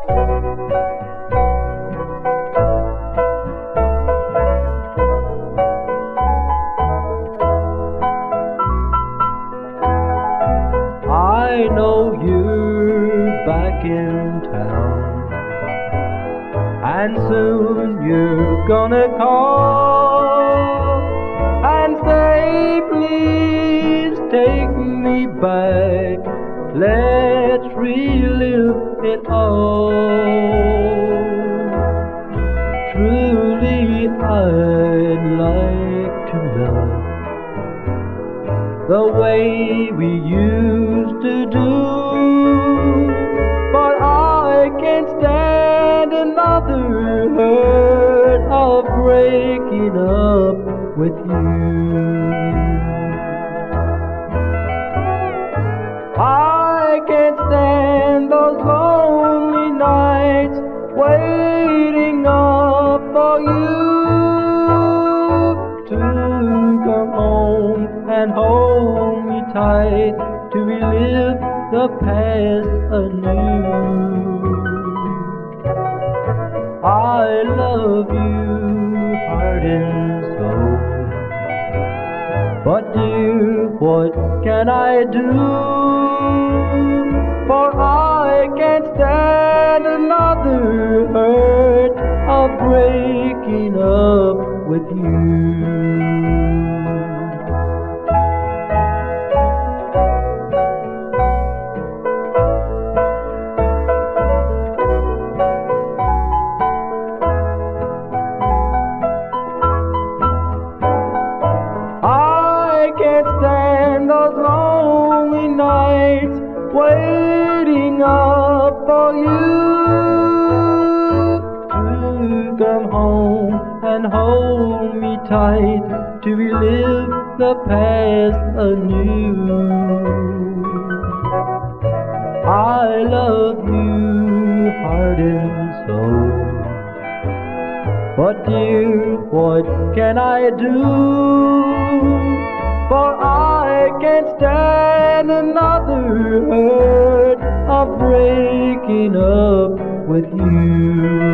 I know you're back in town, and soon you're gonna call and say, please take me back, let's relive it all. Truly I'd like to love the way we used to do, but I can't stand another hurt of breaking up with you. I can't stand those lonely nights waiting up for you to come home and hold me tight, to relive the past anew. I love you heart and soul, but dear, what can I do? For I can't stand another hurt of breaking up with you. I can't stand those lonely nights waiting up for you to come home and hold me tight, to relive the past anew. I love you heart and soul, but dear, what can I do? For I can't stand another hurt of breaking up with you.